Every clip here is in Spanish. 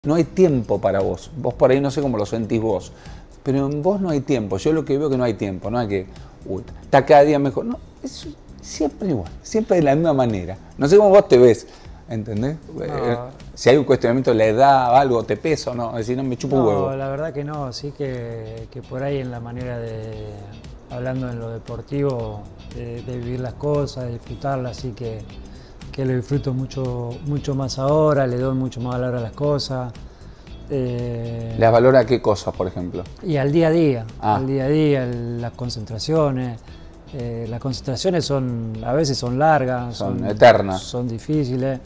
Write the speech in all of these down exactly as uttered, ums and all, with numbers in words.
No hay tiempo para vos. Vos por ahí no sé cómo lo sentís vos, pero en vos no hay tiempo. Yo lo que veo que no hay tiempo, no hay que, uy, está cada día mejor. No, es siempre igual, siempre de la misma manera. No sé cómo vos te ves, ¿entendés? No. Eh, si hay un cuestionamiento de la edad, algo, te pesa o no, es decir, no me chupo un huevo. No, la verdad que no, sí que, que por ahí en la manera de, hablando en lo deportivo, de, de vivir las cosas, de disfrutarlas, así que... que lo disfruto mucho, mucho más ahora, le doy mucho más valor a las cosas. Eh, ¿Les valora qué cosas, por ejemplo? Y al día a día, ah. al día a día, el, las concentraciones. Eh, las concentraciones son, a veces son largas, son, son eternas, son difíciles.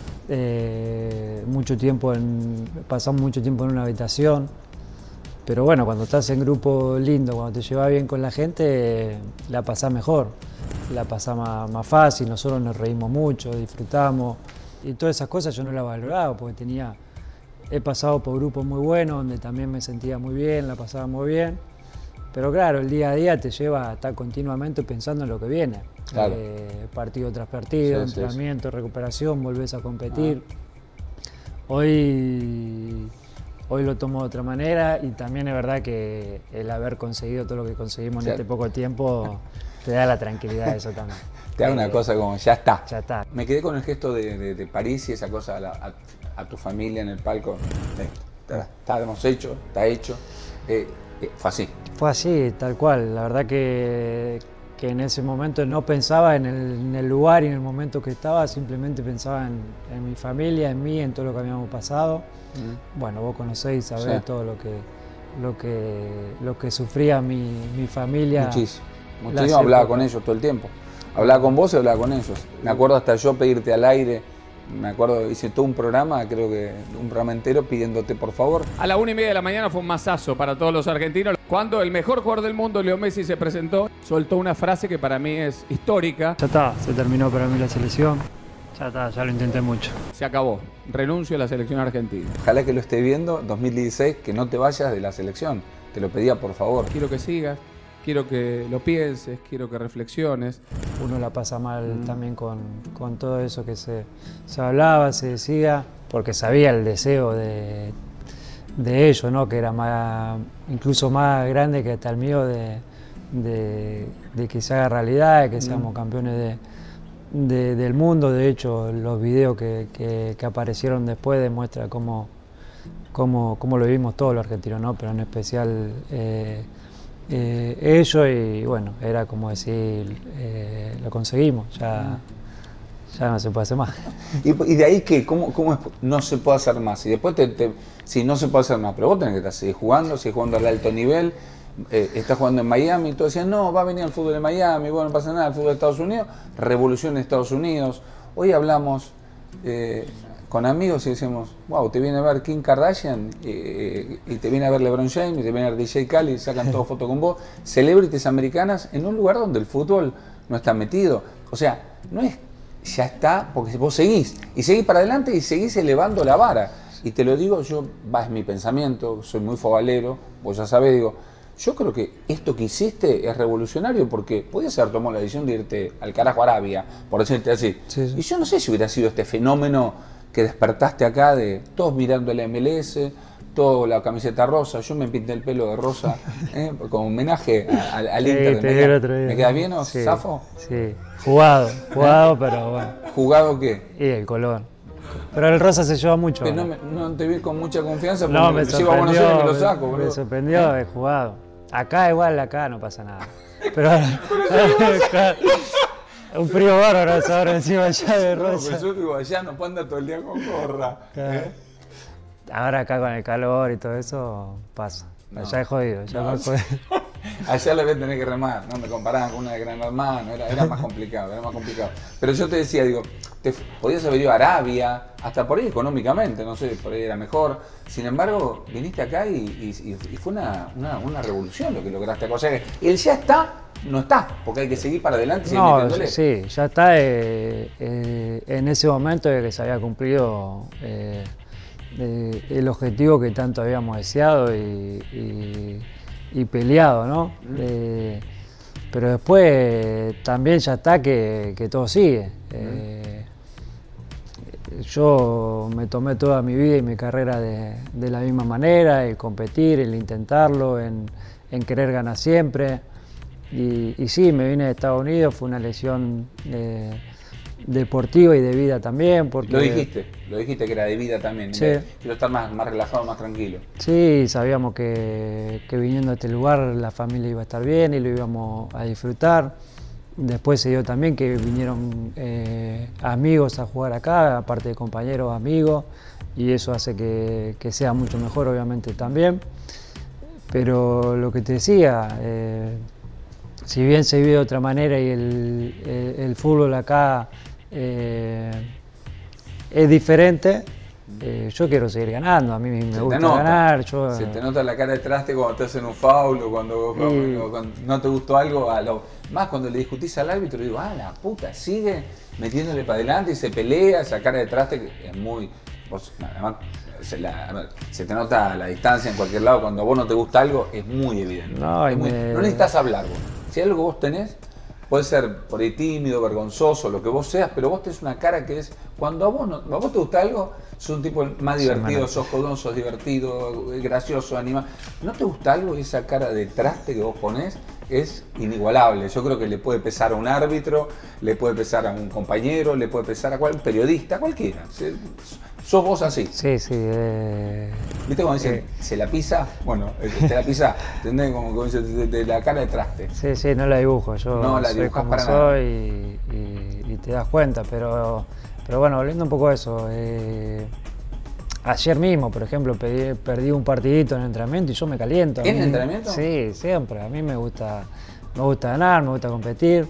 Eh, mucho tiempo en, pasamos mucho tiempo en una habitación. Pero bueno, cuando estás en grupo lindo, cuando te llevas bien con la gente, la pasás mejor, la pasás más, más fácil, nosotros nos reímos mucho, disfrutamos y todas esas cosas yo no las valoraba porque tenía, he pasado por grupos muy buenos donde también me sentía muy bien, la pasaba muy bien, pero claro, el día a día te lleva a estar continuamente pensando en lo que viene, claro. eh, partido tras partido, sí, entrenamiento, sí, sí. recuperación, volvés a competir. Ah. Hoy... Hoy lo tomo de otra manera y también es verdad que el haber conseguido todo lo que conseguimos en este poco tiempo te da la tranquilidad de eso también. Te da eh, una cosa como, ya está. Ya está. Me quedé con el gesto de, de, de París y esa cosa a, la, a, a tu familia en el palco. Eh, está, estábamos hecho, está hecho. Eh, eh, fue así. Fue así, tal cual. La verdad que, que en ese momento no pensaba en el, en el lugar y en el momento que estaba, simplemente pensaba en, en mi familia, en mí, en todo lo que habíamos pasado. Mm. Bueno, vos conocéis, sabés sí. todo lo que, lo que, lo que sufría mi, mi familia. Muchísimo. Muchísimo, hablaba con ellos todo el tiempo. Hablaba con vos y hablaba con ellos. Me acuerdo hasta yo pedirte al aire. Me acuerdo, hice todo un programa, creo que un programa entero pidiéndote por favor. A la una y media de la mañana fue un masazo para todos los argentinos. Cuando el mejor jugador del mundo, Leo Messi, se presentó, soltó una frase que para mí es histórica. Ya está, se terminó para mí la selección. Ya está, ya lo intenté mucho. Se acabó. Renuncio a la selección argentina. Ojalá que lo esté viendo dos mil dieciséis, que no te vayas de la selección. Te lo pedía por favor. Quiero que sigas, quiero que lo pienses, quiero que reflexiones. Uno la pasa mal mm. también con, con todo eso que se, se hablaba, se decía, porque sabía el deseo de, de ellos, ¿no? Que era más, incluso más grande que hasta el mío de, de, de que se haga realidad, de que seamos mm. campeones de... De, del mundo. De hecho, los videos que, que, que aparecieron después demuestran cómo, cómo, cómo lo vivimos todos los argentinos, ¿no? Pero en especial eh, eh, ellos, y bueno, era como decir, eh, lo conseguimos, ya, ya no se puede hacer más. ¿Y, y de ahí que cómo, cómo es, no se puede hacer más? Y después, te, te, si no se puede hacer más, pero vos tenés que estar seguir jugando, seguir jugando al alto nivel. Eh, está jugando en Miami y todos decían, no, va a venir el fútbol de Miami, bueno, no pasa nada, el fútbol de Estados Unidos, revolución en Estados Unidos. Hoy hablamos eh, con amigos y decimos, wow, te viene a ver Kim Kardashian eh, y te viene a ver LeBron James y te viene a ver D J Khaled y sacan todas fotos con vos, celebrities americanas en un lugar donde el fútbol no está metido. O sea, no es, ya está, porque vos seguís, y seguís para adelante y seguís elevando la vara. Y te lo digo, yo, va, es mi pensamiento, soy muy fobalero, vos ya sabés, digo, yo creo que esto que hiciste es revolucionario porque podías haber tomado la decisión de irte al carajo a Arabia, por decirte así. Sí, sí. Y yo no sé si hubiera sido este fenómeno que despertaste acá de todos mirando la M L S, toda la camiseta rosa. Yo me pinté el pelo de rosa ¿eh? como homenaje a, a, al sí, Inter. Te ¿Me, el otro día, ¿Me queda bien o sí, zafo? Sí, jugado, jugado, pero bueno. ¿Jugado qué? Y el color. Pero el rosa se lleva mucho. No, me, no te vi con mucha confianza porque no, me, me me llevo a Buenos Aires y me lo saco. Me, boludo. me sorprendió el jugado. Acá igual, acá no pasa nada. Pero un frío bárbaro ahora encima allá de rosa. No, pero yo digo, allá no puedo andar todo el día con gorra. ¿eh? Ahora acá con el calor y todo eso pasa. No, allá es jodido, ya no, es jodido. Allá le voy a tener que remar, no me comparaban con una de Gran Hermano, era, era más complicado, era más complicado. Pero yo te decía, digo, te podías haber ido a Arabia, hasta por ahí económicamente, no sé, por ahí era mejor. Sin embargo, viniste acá y, y, y fue una, una, una revolución lo que lograste acá. O sea que el ya está, no está, porque hay que seguir para adelante y no, sí, ya está eh, eh, en ese momento de que se había cumplido eh, eh, el objetivo que tanto habíamos deseado y, y y peleado, ¿no? Mm. Eh, pero después también ya está que, que todo sigue. Eh, yo me tomé toda mi vida y mi carrera de, de la misma manera, el competir, el intentarlo, en, en querer ganar siempre. Y, y sí, me vine de Estados Unidos, fue una lesión eh, deportiva y de vida también. Porque, lo dijiste, lo dijiste que era de vida también. Sí. Quiero estar más, más relajado, más tranquilo. Sí, sabíamos que, que viniendo a este lugar la familia iba a estar bien y lo íbamos a disfrutar. Después se dio también que vinieron eh, amigos a jugar acá, aparte de compañeros, amigos, y eso hace que, que sea mucho mejor obviamente también. Pero lo que te decía, eh, si bien se vive de otra manera y el, el, el fútbol acá eh, es diferente, eh, yo quiero seguir ganando, a mí me se gusta nota, ganar. Yo, se te nota la cara de traste cuando te hacen un foul o cuando, y, cuando, cuando no te gustó algo, a lo, más cuando le discutís al árbitro, digo, ah, la puta, sigue metiéndole para adelante y se pelea, esa cara de traste que es muy... Vos, además, se, la, se te nota la distancia en cualquier lado, cuando a vos no te gusta algo, es muy evidente. No, es muy, me... no necesitas hablar vos. Si hay algo que vos tenés, puede ser por ahí tímido, vergonzoso, lo que vos seas, pero vos tenés una cara que es, cuando a vos, no, a vos te gusta algo, sos un tipo más divertido, sos jodón, sos divertido, gracioso, animado. ¿No te gusta algo? Esa cara de traste que vos ponés es inigualable. Yo creo que le puede pesar a un árbitro, le puede pesar a un compañero, le puede pesar a cualquier periodista, cualquiera. Sos vos así. Sí, sí. Eh, ¿Viste cuando dicen, eh, se la pisa? Bueno, te la pisa, ¿entendés? Como, como dice, de, de la cara de traste. Sí, sí, no la dibujo. Yo no la soy como para soy nada. Y, y, y te das cuenta, pero, pero bueno, volviendo un poco a eso. Eh, ayer mismo, por ejemplo, pedí, perdí un partidito en el entrenamiento y yo me caliento. ¿En el entrenamiento? Sí, siempre. A mí me gusta, me gusta ganar, me gusta competir.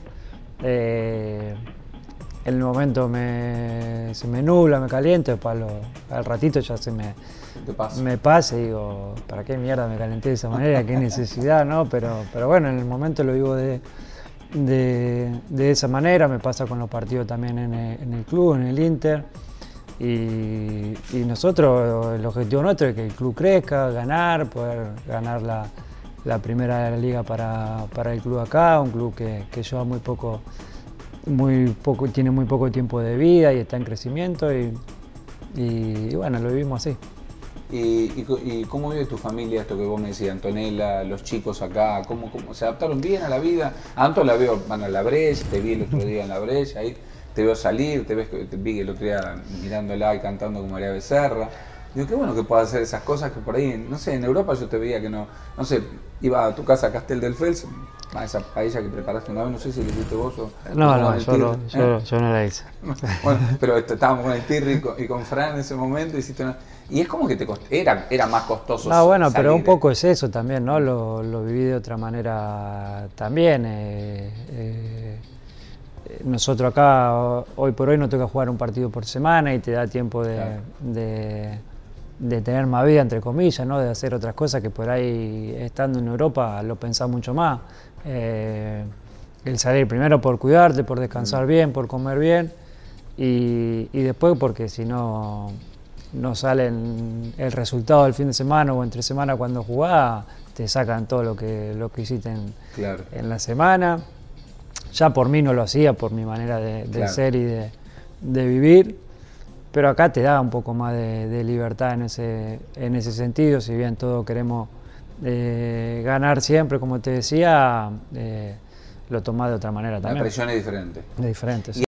Eh, en el momento me, se me nubla, me caliento, después lo, al ratito ya se me, pasa? me pasa y digo, ¿para qué mierda me calenté de esa manera? ¿Qué necesidad? ¿No? Pero, pero bueno, en el momento lo vivo de, de, de esa manera, me pasa con los partidos también en el, en el club, en el Inter. Y, y nosotros, el objetivo nuestro es que el club crezca, ganar, poder ganar la, la primera de la liga para, para el club acá, un club que, que lleva muy poco, muy poco, tiene muy poco tiempo de vida y está en crecimiento y, y, y bueno, lo vivimos así. ¿Y, y, ¿Y cómo vive tu familia esto que vos me decías, Antonella, los chicos acá? ¿Cómo, cómo se adaptaron bien a la vida? A Anto la veo, van a la Breche, te vi el otro día en la Breche, ahí te veo salir, te, ves, te vi el otro día mirándola y cantando como María Becerra. Digo, qué bueno que puedas hacer esas cosas que por ahí, no sé, en Europa yo te veía que no, no sé, iba a tu casa a Castel del Fels, a esa paella que preparaste una vez, no sé si le hiciste vos o... No, no, yo, lo, ¿eh? yo, yo no la hice. Bueno, pero estábamos con el Tirri y con, y con Fran en ese momento, hiciste una... Y es como que te cost... era, era más costoso. No, bueno, salir. pero un poco es eso también, ¿no? Lo, lo viví de otra manera también. Eh, eh, nosotros acá, hoy por hoy, nos toca jugar un partido por semana y te da tiempo de, claro. de, de tener más vida, entre comillas, ¿no? De hacer otras cosas que por ahí, estando en Europa, lo pensás mucho más. Eh, el salir primero por cuidarte, por descansar mm. bien, por comer bien y, y después porque si no... no salen el resultado del fin de semana o entre semana cuando jugás, te sacan todo lo que, lo que hiciste en, claro. en la semana. Ya por mí no lo hacía, por mi manera de, de claro. ser y de, de vivir, pero acá te da un poco más de, de libertad en ese, en ese sentido, si bien todos queremos eh, ganar siempre, como te decía, eh, lo tomás de otra manera también. La presión es diferente. Es diferente, sí.